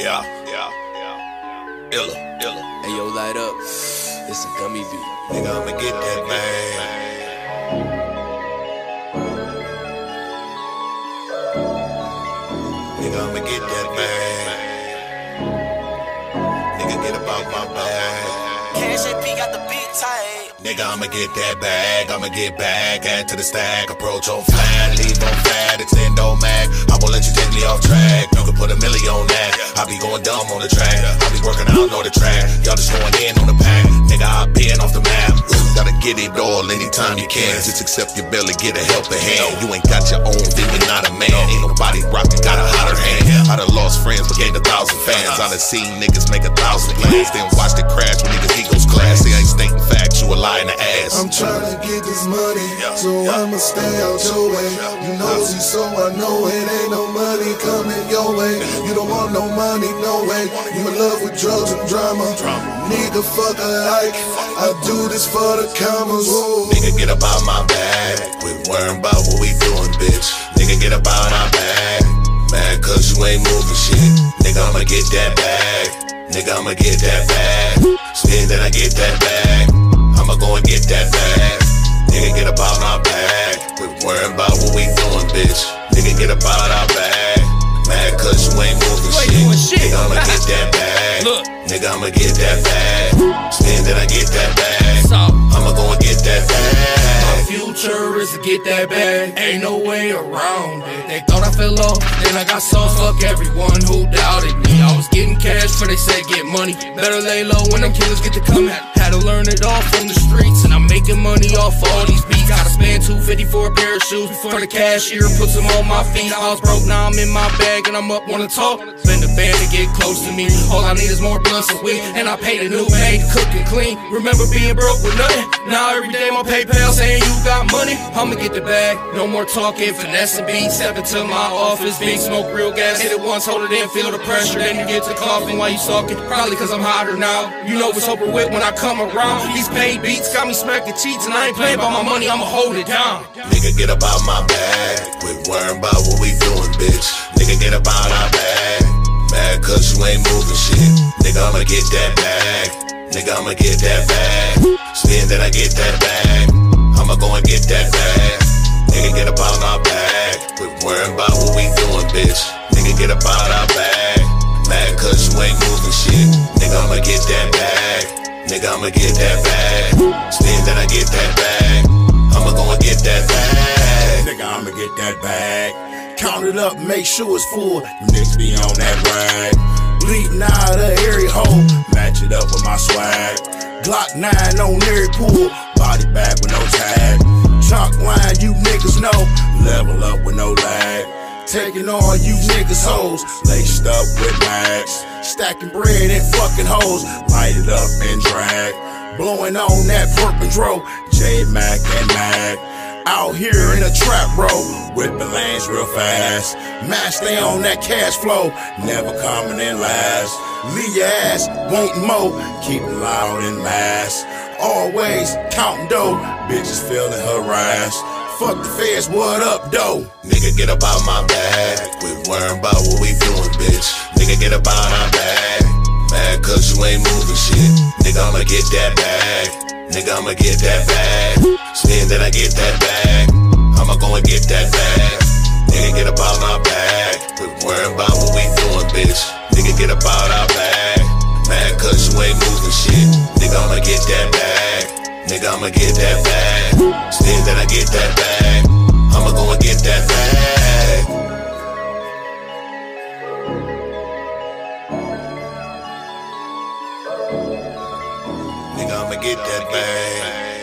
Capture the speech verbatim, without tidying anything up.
Yeah, yeah, yeah. Illa, illa. Hey yo, light up. It's a gummy beat. Nigga, I'ma get that bag. Nigga, I'ma get that bag. Nigga, get about my bag. Cash A P got the big tight. Nigga, I'ma get that bag. I'ma get back, add to the stack. Approach on flat, leave on flat, extend on mag. I won't let you take me off track. You can put a milli on that. I be going dumb on the track. I be working out, know the track. Y'all just going in on the pack. Nigga, I been off the map. Gotta get it all anytime you can. Just accept your belly, get a helping hand. You ain't got your own, then you're not a man. Ain't nobody rockin', got a hotter hand. I done lost friends, but gained a thousand fans. I done seen niggas make a thousand plans, then watched it crash when niggas egos class. They ain't stating facts, you a lie in the ass. I'm tryna get this money, so I'ma stay out your way. You nosy, so I know it ain't no money coming your way. You don't want no money, no way. You in love with drugs and drama. Nigga, fuck a like. I do this for the commas. Whoa. Nigga, get about my bag. Quit worrying about what we doing, bitch. Nigga, get about our bag. Mad cause you ain't moving shit. Nigga, I'ma get that bag. Nigga, I'ma get that bag. Spin, then I get that bag. I'ma go and get that bag. Nigga, get about my bag. Quit worrying about what we doing, bitch. Nigga, get about our bag. Mad cause you ain't moving shit. Nigga, I'ma get that bag. Look. Nigga, I'ma get that bag. Spin, then I get that bag. So, I'ma go and get that bag. my future is to get that bag. Ain't no way around it. They thought I fell off, then I got sauce. Fuck everyone who doubted me. I was getting cash for they said get money. Better lay low when them killers get to come at. Had to learn it all from the streets, and I'm making money off all these beats. Gotta spend two fifty for a pair of shoes before the cashier puts them on my feet. I was broke, now I'm in my bag and I'm up. Wanna talk? Spend the band to get close to me. All I need is more blunts and weed, and I paid a new maid to cook and clean. Remember being broke with nothing? Now every day my PayPal saying you got money. I'ma get the bag, no more talking, finessing beats. Step into my office, big smoke, real gas. Hit it once, hold it in, feel the pressure. Then you get to coughing while you talking. Probably cause I'm hotter now. You know what's over with when I come around. These paid beats got me smacking cheats, and I ain't playing about my money, I'ma hold it down. Nigga, get about my bag. Quit worrying about what we doing, bitch. Nigga, get about our bag. Mad cause you ain't moving shit. Nigga, I'ma get that bag. Nigga, I'ma get that bag. Spin, then I get that bag. I'ma go and get that bag. Nigga, get about our bag. Quit worrying about what we doing, bitch. Nigga, get about our bag. Mad cause you ain't moving shit. Nigga, I'ma get that bag. Nigga, I'ma get that bag. Spin, then I get that bag. I'ma go and get that bag. Nigga, I'ma get that bag. Count it up, make sure it's full. You niggas be on that rag. Bleeding out of every hole. Match it up with my swag. Glock nine on every pool. Body bag with no tag. Chalk line, you niggas know. Level up with no lag. Taking all you niggas hoes. Laced up with mags. Stacking bread and fucking hoes. Light it up and drag. Blowing on that purple dro. J-Mac and Mag. Out here in a trap, bro. Whipping lanes real fast. Man, stay on that cash flow. Never coming in last. Leave your ass wanting more. Keep it loud and mass. Always counting dough. Bitches feeling harassed. Fuck the feds, what up, though? Nigga, get about my bag. Quit worrying about what we doing, bitch. Nigga, get about our bag. Mad cause you ain't moving shit. Nigga, I'ma get that bag. Nigga, I'ma get that bag. Spin, then I get that bag. I'ma go and get that bag. Nigga, get about my bag. Quit worrying about what we doing, bitch. Nigga, get about our bag. Mad cause you ain't moving shit. Nigga, I'ma get that bag. Nigga, I'ma get that bag. Spin, then I get that bag. I'ma go and get that bag. Nigga, I'ma get that bag.